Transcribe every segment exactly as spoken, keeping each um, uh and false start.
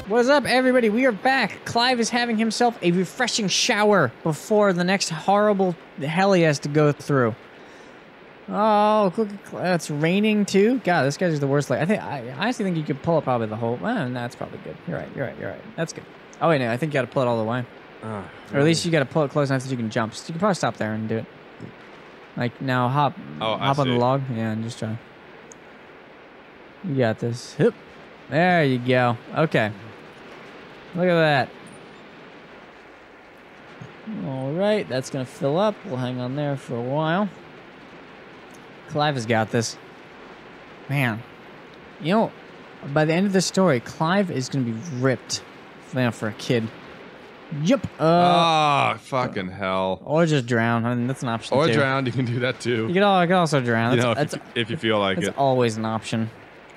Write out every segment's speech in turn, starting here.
What's up, everybody? We are back. Clive is having himself a refreshing shower before the next horrible hell he has to go through. Oh, look, it's raining too. God, this guy's the worst. Like, I think I honestly think you could pull it probably the whole. Well, that's probably good. You're right. You're right. You're right. That's good. Oh wait, no, I think you got to pull it all the way, uh, or at really? least you got to pull it close enough that you can jump. So you can probably stop there and do it. Like now, hop, oh, hop on the log. Yeah, and just try. You got this. Hoop. There you go. Okay. Look at that. All right, that's gonna fill up. We'll hang on there for a while. Clive has got this. Man, you know, by the end of the story, Clive is gonna be ripped. You know, for a kid. Yep. Uh, oh, fucking hell. Or just drown. I mean, that's an option or too. Or drown. You can do that too. You can, all, you can also drown. You That's, know, if, that's, you, if you feel like that's it. It's always an option.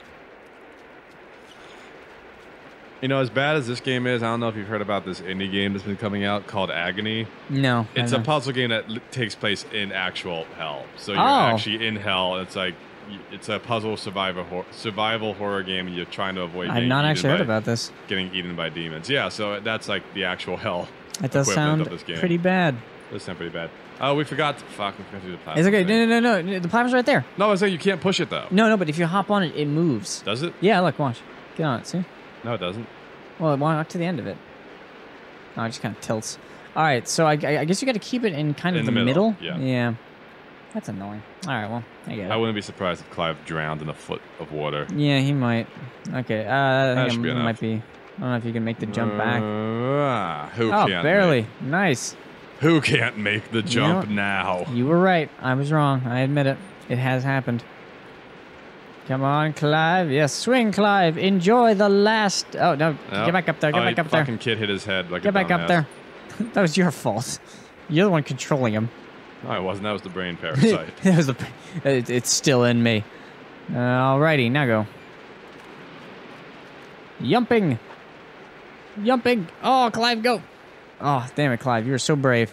You know, as bad as this game is, I don't know if you've heard about this indie game that's been coming out called Agony. No. It's a puzzle game that l takes place in actual hell. So you're oh. actually in hell. It's like, it's a puzzle survival hor survival horror game, and you're trying to avoid. I've not actually heard about this. Getting eaten by demons. Yeah, so that's like the actual hell. That does sound of this game. pretty bad. It does sound pretty bad. Oh, we forgot. To, fuck, we forgot to do the platform. It's okay. Thing. No, no, no, no. The platform's right there. No, I was saying you can't push it though. No, no, but if you hop on it, it moves. Does it? Yeah, look, watch. Get on it. See? No, it doesn't. Well, walk to the end of it. No, it just kind of tilts. All right, so I, I guess you got to keep it in kind of in the, the middle. middle. Yeah. Yeah. That's annoying. All right, well, I get it. I wouldn't be surprised if Clive drowned in a foot of water. Yeah, he might. Okay, uh, I That think should it be might be. I don't know if you can make the jump uh, back. Who oh, can't? barely. Make, Nice. who can't make the jump you know, now? You were right. I was wrong. I admit it. It has happened. Come on, Clive. Yes, swing, Clive. Enjoy the last. Oh no! Nope. Get back up there. Get oh, back up fucking there. Fucking kid hit his head like Get a back dumbass. up there. That was your fault. You're the one controlling him. No, it wasn't. That was the brain parasite. it was the. It, it's still in me. Uh, alrighty, now go. Yumping. Yumping. Oh, Clive, go. Oh, damn it, Clive. You were so brave.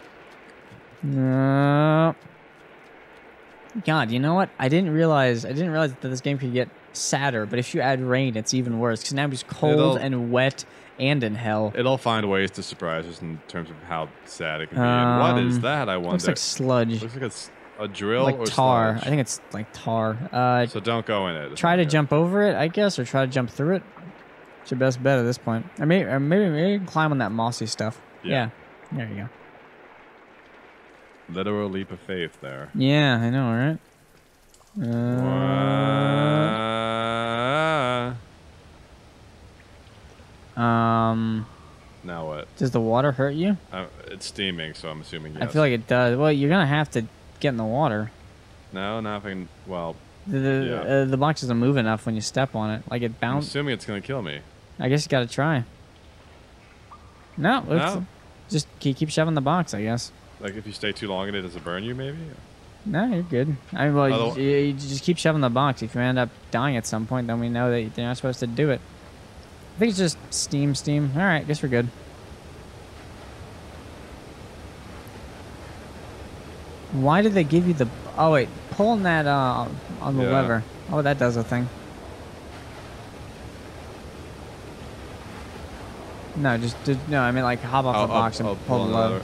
No. God, you know what? I didn't realize. I didn't realize that this game could get sadder. But if you add rain, it's even worse. Because now it's cold It'll, and wet and in hell. It'll find ways to surprise us in terms of how sad it can be. Um, and what is that? I wonder. Looks like sludge. Looks like it's a drill like or tar. sludge. I think it's like tar. Uh, so don't go in it. Try to jump over it, I guess, or try to jump through it. It's your best bet at this point. Or maybe, or maybe, maybe climb on that mossy stuff. Yeah. yeah. There you go. Literal leap of faith there. Yeah, I know, right? Uh, um. Now what? Does the water hurt you? Uh, it's steaming, so I'm assuming yes. I feel like it does. Well, you're gonna have to get in the water. No, not if I can. Well. The the, yeah. uh, the box doesn't move enough when you step on it. Like it bounces. I'm assuming it's gonna kill me. I guess you gotta try. No, no. Just keep keep shoving the box, I guess. Like if you stay too long in it, does it burn you? Maybe. No, you're good. I mean, well, Other you, you just keep shoving the box. If you end up dying at some point, then we know that you're not supposed to do it. I think it's just steam, steam. All right, guess we're good. Why did they give you the... Oh, wait. Pulling that uh, on the yeah. lever. Oh, that does a thing. No, just... just no, I mean, like, hop off I'll, the box I'll, and I'll pull, pull the lever. lever.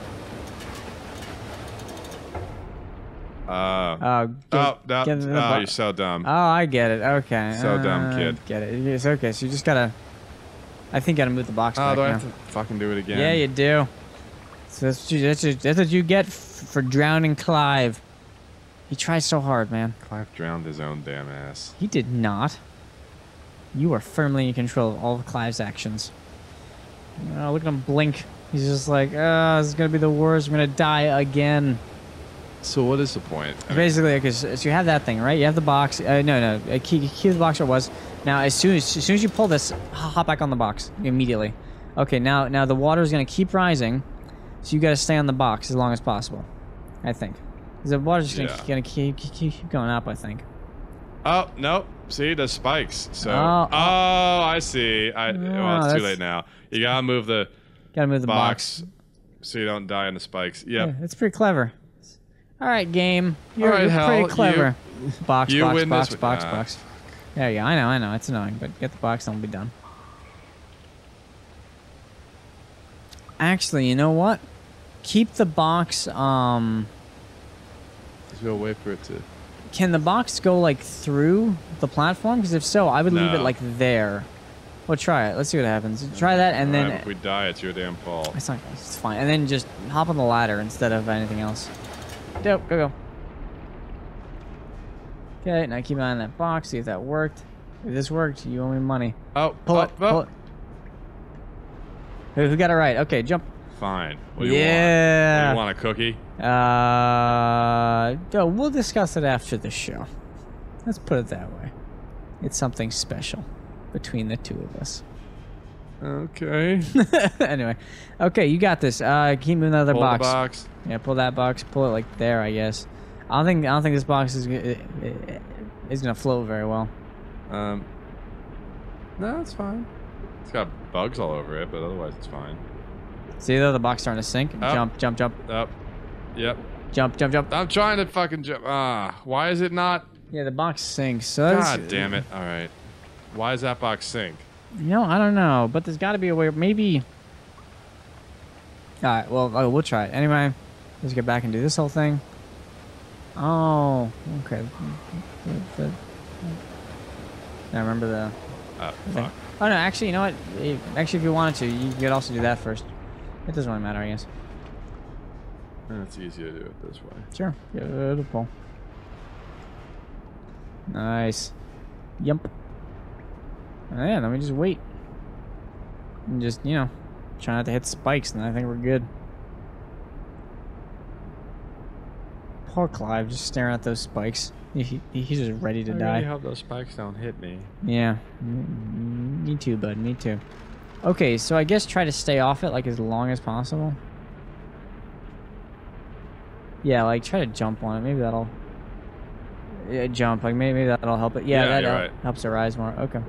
Uh, oh, get, oh, no, get in the oh bo- you're so dumb. Oh, I get it. Okay. So uh, dumb, kid. Get it. It's okay. So you just gotta... I think you gotta move the box oh, back do I now. have to fucking do it again? Yeah, you do. So that's what you, that's, what, that's what you get f for drowning Clive. He tries so hard, man. Clive drowned his own damn ass. He did not. You are firmly in control of all of Clive's actions. Oh, look at him blink. He's just like, oh, this is gonna be the worst. I'm gonna die again. So what is the point? I Basically, because so you have that thing, right? You have the box. Uh, no, no. Uh, keep, keep the box where it was. Now, as soon as, as soon as you pull this, hop back on the box immediately. Okay, now now the water is gonna keep rising, so you got to stay on the box as long as possible. I think. Because the water's just gonna, yeah. gonna keep, keep keep going up. I think. Oh no! See, there's spikes. So. Oh, oh, oh I see. I oh, well, it's too late now. You gotta move the. Gotta move the box, box, so you don't die in the spikes. Yep. Yeah, it's pretty clever. All right, game. You're, All right, you're Hal, pretty clever. You, box, you box, win box, this box, with, box, nah. box. There you go. I know, I know. It's annoying, but get the box and we'll be done. Actually, you know what? Keep the box, um... Let's go wait for it to... Can the box go, like, through the platform? Because if so, I would no. leave it, like, there. Well, try it. Let's see what happens. Try that, and then... Right, if we die, it's your damn fault. It's not... It's fine. And then just hop on the ladder instead of anything else. Dope. Go, go. Okay, now keep an eye on that box. See if that worked. If this worked, you owe me money. Oh, pull oh, it. Oh. Pull it. Who, who got it right? Okay, jump. Fine. What do you yeah. want? Do you want a cookie? Uh, oh, we'll discuss it after the show. Let's put it that way. It's something special between the two of us. Okay. Anyway, okay, you got this. Uh, keep moving the other pull box. The box. Yeah, pull that box. Pull it like there, I guess. I don't think I don't think this box is it, it, is gonna float very well. Um. No, it's fine. It's got bugs all over it, but otherwise it's fine. See though, the box starting to sink. Up. Jump, jump, jump. Up. Yep. Jump, jump, jump. I'm trying to fucking jump. Ah, why is it not? Yeah, the box sinks. So God damn it! All right. Why does that box sink? You know, I don't know, but there's got to be a way. Maybe. All right. Well, oh, we'll try it anyway. Let's get back and do this whole thing. Oh, okay. I remember the. Oh, thing. fuck. Oh no, actually, you know what? Actually, if you wanted to, you could also do that first. It doesn't really matter, I guess. It's easier to do it this way. Sure. Good pull. Nice. Yump. Oh, yeah, then we just wait. And just, you know, try not to hit spikes, and I think we're good. Poor Clive, just staring at those spikes. He, he, he's just ready to I die. really hope those spikes don't hit me. Yeah. Me too, bud. Me too. Okay, so I guess try to stay off it, like, as long as possible. Yeah, like, try to jump on it. Maybe that'll... Yeah, jump. Like, maybe that'll help it. Yeah, Yeah, that you're help, right. helps it rise more. Okay.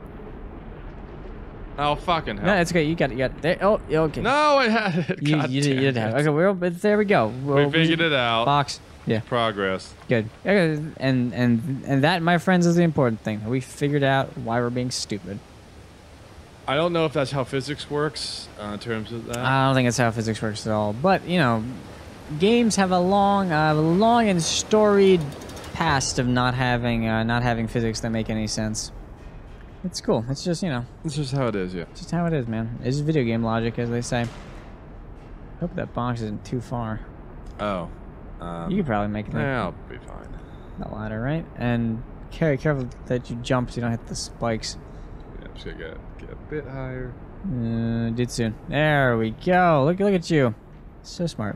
Oh, fucking hell. No, it's okay. You got it. You got it. There. Oh, yeah, okay. No, I had it. You, God you, did, you did damn have it. it. Okay, we're, but there we go. We'll, We figured it out. Box. Yeah. Progress. Good. Okay, and, and, and that, my friends, is the important thing. We figured out why we're being stupid. I don't know if that's how physics works uh, in terms of that. I don't think it's how physics works at all. But, you know, games have a long, uh, long and storied past of not having, uh, not having physics that make any sense. It's cool. It's just, you know. It's just how it is, yeah. It's just how it is, man. It's video game logic, as they say. Hope that box isn't too far. Oh. Um, You could probably make it. Yeah, I'll be fine. That ladder, right? And carry careful that you jump so you don't hit the spikes. Yeah, I'm just gonna get, get a bit higher. Uh, did soon. There we go. Look, look at you. So smart.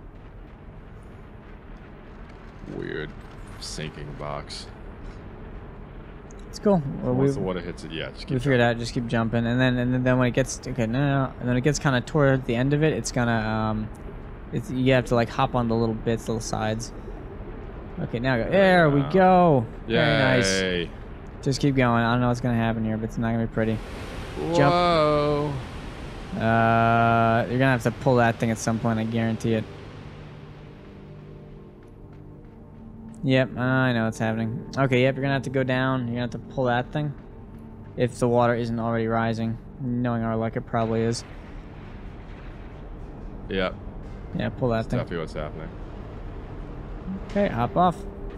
Weird sinking box. It's cool. Well, Once we, the water hits it, yeah, just keep we figured out. Just keep jumping, and then and then when it gets okay, no, no, no. And then it gets kind of toward the end of it, it's gonna um, it's you have to like hop on the little bits, little sides. Okay, now go. There we go. Very nice. Yay. Just keep going. I don't know what's gonna happen here, but it's not gonna be pretty. Whoa. Jump. Uh, you're gonna have to pull that thing at some point. I guarantee it. Yep, I know what's happening. Okay, yep, you're gonna have to go down. You're gonna have to pull that thing. If the water isn't already rising. Knowing our luck, it probably is. Yep. Yeah, pull that That's thing. definitely what's happening. Okay, hop off.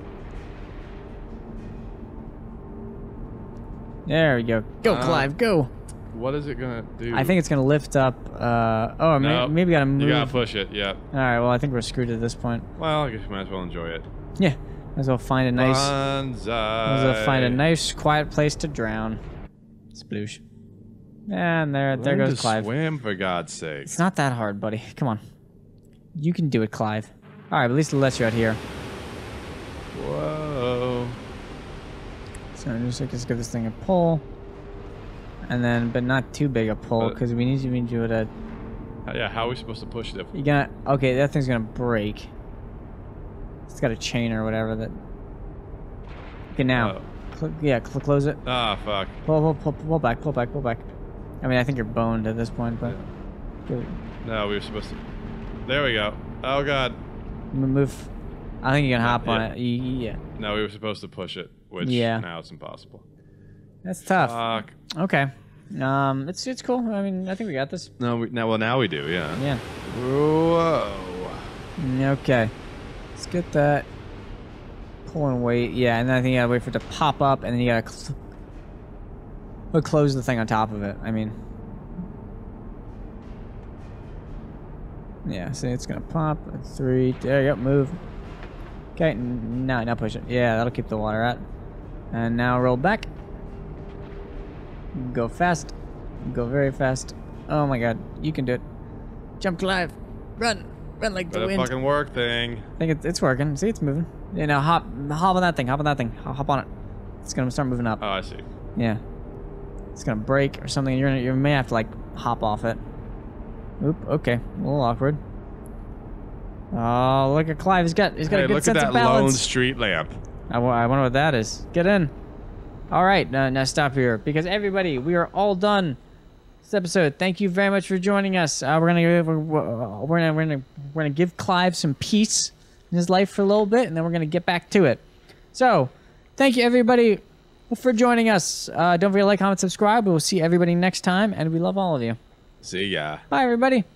There we go. Go, Uh, Clive, go! What is it gonna do? I think it's gonna lift up, uh... Oh, No, maybe, maybe gotta move... You gotta push it, yep. Alright, well, I think we're screwed at this point. Well, I guess you might as well enjoy it. Yeah, might as well find a nice... Banzai. Might as well find a nice, quiet place to drown. Sploosh. And there, there Learn goes to Clive. swim, for God's sake. It's not that hard, buddy. Come on. You can do it, Clive. Alright, at least it lets you out here. Whoa. So just, just give this thing a pull. And then, but not too big a pull, because we need to be doing a... Yeah, how are we supposed to push it if... You're gonna... Okay, that thing's gonna break. It's got a chain or whatever that... Okay, now. Oh. Cl yeah, cl close it. Ah, fuck. Pull, pull, pull, pull back, pull back, pull back. I mean, I think you're boned at this point, but... Yeah. No, we were supposed to... There we go. Oh, God. Move. I think you can hop yeah. on it. Yeah. No, we were supposed to push it, which Yeah. now it's impossible. That's tough. Fuck. Okay. Um, it's it's cool. I mean, I think we got this. No, we, now well now we do. Yeah. Yeah. Whoa. Okay. Let's get that. Pull and wait. Yeah, and then I think you gotta wait for it to pop up, and then you gotta cl we'll close the thing on top of it. I mean. Yeah, see, it's gonna pop. Three. There you go. Move. Okay. Now, now push it. Yeah, that'll keep the water out. And now roll back. Go fast. Go very fast. Oh my god. You can do it. Jump, Clive. Run. Run like the Better wind. fucking work thing. I think it, it's working. See, it's moving. Yeah, now hop, hop on that thing. Hop on that thing. Hop, hop on it. It's gonna start moving up. Oh, I see. Yeah. It's gonna break or something. You're gonna, you may have to like hop off it. Oop. Okay. A little awkward. Oh, look at Clive. He's got, he's got Hey, a good look sense at that of balance. lone street lamp. I, w I wonder what that is. Get in. All right. Now, now stop here because everybody, we are all done. This episode. Thank you very much for joining us. Uh, we're gonna we're, we're, we're gonna we're gonna we're gonna give Clive some peace in his life for a little bit, and then we're gonna get back to it. So, thank you everybody for joining us. Uh, don't forget to like, comment, subscribe. We will see everybody next time, and we love all of you. See ya. Bye, everybody.